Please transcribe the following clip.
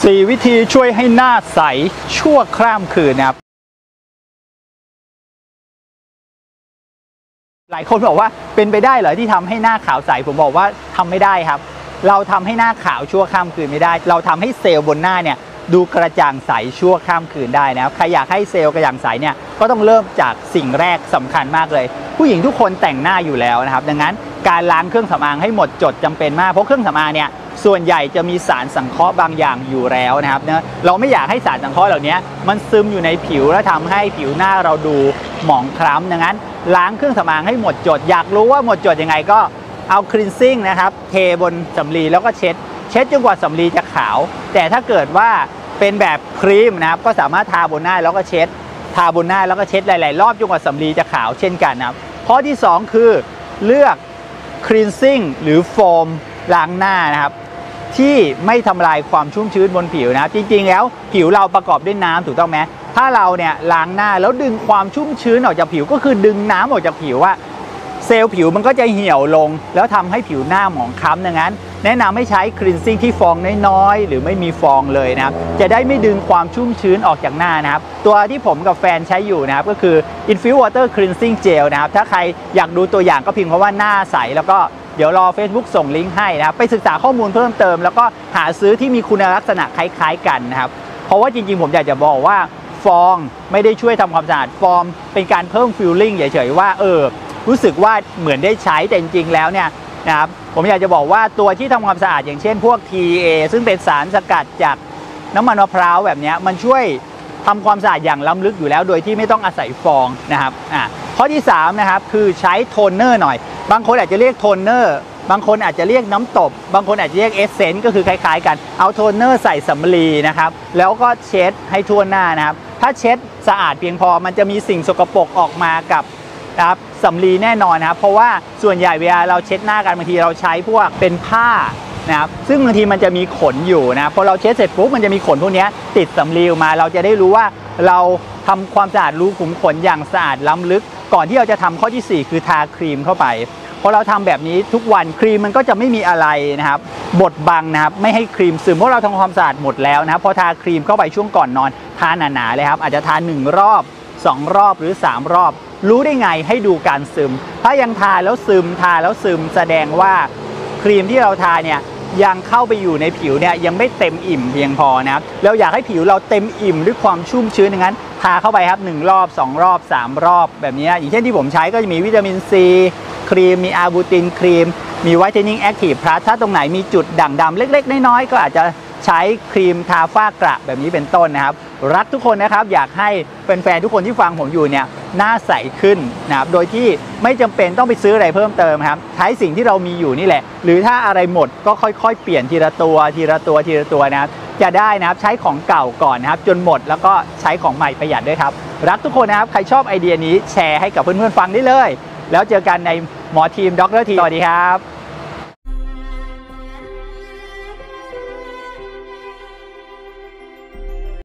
4 วิธีช่วยให้หน้าใสชั่วข้ามคืนนะครับหลายคนบอกว่าเป็นไปได้เหรอที่ทำให้หน้าขาวใสผมบอกว่าทำไม่ได้ครับเราทำให้หน้าขาวชั่วข้ามคืนไม่ได้เราทำให้เซลล์บนหน้าเนี่ยดูกระจ่างใสชั่วข้ามคืนได้นะครับใครอยากให้เซลล์กระจ่างใสเนี่ยก็ต้องเริ่มจากสิ่งแรกสำคัญมากเลยผู้หญิงทุกคนแต่งหน้าอยู่แล้วนะครับดังนั้นการล้างเครื่องสำอางให้หมดจดจำเป็นมากเพราะเครื่องสำอางเนี่ยส่วนใหญ่จะมีสารสังเคราะห์บางอย่างอยู่แล้วนะครับนะเราไม่อยากให้สารสังเคราะห์เหล่านี้มันซึมอยู่ในผิวและทำให้ผิวหน้าเราดูหมองคล้ำดังนั้นล้างเครื่องสำอางให้หมดจดอยากรู้ว่าหมดจดยังไงก็เอาคลีนซิ่งนะครับเทบนสำลีแล้วก็เช็ดจนกว่าสำลีจะขาวแต่ถ้าเกิดว่าเป็นแบบครีมนะครับก็สามารถทาบนหน้าแล้วก็เช็ดทาบนหน้าแล้วก็เช็ดหลายๆรอบจนกว่าสำลีจะขาวเช่นกันนะครับข้อที่2คือเลือกคลีนซิ่งหรือโฟมล้างหน้านะครับที่ไม่ทำลายความชุ่มชื้นบนผิวนะครับจริงๆแล้วผิวเราประกอบด้วยน้ำถูกต้องไหมถ้าเราเนี่ยล้างหน้าแล้วดึงความชุ่มชื้นออกจากผิวก็คือดึงน้ำออกจากผิวว่าเซลล์ผิวมันก็จะเหี่ยวลงแล้วทำให้ผิวหน้าหมองคล้ำดังนั้นแนะนำให้ใช้คลีนซิ่งที่ฟองน้อยๆหรือไม่มีฟองเลยนะครับจะได้ไม่ดึงความชุ่มชื้นออกจากหน้านะครับตัวที่ผมกับแฟนใช้อยู่นะครับก็คือ Infuse Water Cleansing Gel นะครับถ้าใครอยากดูตัวอย่างก็พิมพ์คำว่าหน้าใสแล้วก็เดี๋ยวรอ Facebook ส่งลิงก์ให้นะครับไปศึกษาข้อมูลเพิ่มเติมแล้วก็หาซื้อที่มีคุณลักษณะคล้ายๆกันนะครับเพราะว่าจริงๆผมอยากจะบอกว่าฟองไม่ได้ช่วยทำความสะอาดฟองเป็นการเพิ่มฟิลลิ่งเฉยๆว่ารู้สึกว่าเหมือนได้ใช้แต่จริงๆแล้วเนี่ยนะครับผมอยากจะบอกว่าตัวที่ทำความสะอาดอย่างเช่นพวก TEA ซึ่งเป็นสารสกัดจากน้ำมันมะพร้าวแบบนี้มันช่วยทำความสะอาดอย่างล้ำลึกอยู่แล้วโดยที่ไม่ต้องอาศัยฟองนะครับข้อที่3นะครับคือใช้โทนเนอร์หน่อยบางคนอาจจะเรียกโทนเนอร์บางคนอาจจะเรียกน้ำตบบางคนอาจจะเรียกเอสเซนต์ก็คือคล้ายๆกันเอาโทนเนอร์ใส่สำลีนะครับแล้วก็เช็ดให้ทั่วหน้านะครับถ้าเช็ดสะอาดเพียงพอมันจะมีสิ่งสกปรกออกมากับนะครับสำลีแน่นอนนะครับเพราะว่าส่วนใหญ่เวลาเราเช็ดหน้ากันบางทีเราใช้พวกเป็นผ้านะครับซึ่งบางทีมันจะมีขนอยู่นะพอเราเช็ดเสร็จปุ๊บมันจะมีขนพวกนี้ติดสำลีออกมาเราจะได้รู้ว่าเราทำความสะอาดรูขุมขนอย่างสะอาดล้ำลึกก่อนที่เราจะทำข้อที่4คือทาครีมเข้าไปพอเราทำแบบนี้ทุกวันครีมมันก็จะไม่มีอะไรนะครับบดบังนะครับไม่ให้ครีมซึมเพราะเราทำความสะอาดหมดแล้วนะครับพอทาครีมเข้าไปช่วงก่อนนอนทาหนาๆเลยครับอาจจะทา1 รอบ2 รอบหรือ3 รอบรู้ได้ไงให้ดูการซึมถ้ายังทาแล้วซึมแสดงว่าครีมที่เราทาเนี่ยยังเข้าไปอยู่ในผิวเนี่ยยังไม่เต็มอิ่มเพียงพอนะครับเราอยากให้ผิวเราเต็มอิ่มด้วยความชุ่มชื้นอย่างนั้นทาเข้าไปครับ1 รอบ2 รอบ3 รอบแบบนี้อย่างเช่นที่ผมใช้ก็จะมีวิตามินซีครีมมีอาร์บูตินครีมมีไวท์เทนนิ่งแอคทีฟพลัสถ้าตรงไหนมีจุดด่างดำเล็กๆน้อยๆก็อาจจะใช้ครีมทาฝ้ากระแบบนี้เป็นต้นนะครับรักทุกคนนะครับอยากให้แฟนๆทุกคนที่ฟังผมอยู่เนี่ยหน้าใสขึ้นนะครับโดยที่ไม่จำเป็นต้องไปซื้ออะไรเพิ่มเติมครับใช้สิ่งที่เรามีอยู่นี่แหละหรือถ้าอะไรหมดก็ค่อยๆเปลี่ยนทีละตัวนะครับจะได้นะครับใช้ของเก่าก่อนนะครับจนหมดแล้วก็ใช้ของใหม่ประหยัดด้วยครับรักทุกคนนะครับใครชอบไอเดียนี้แชร์ให้กับเพื่อนๆฟังได้เลยแล้วเจอกันในหมอทีมดร.ทีสวัสดีครับ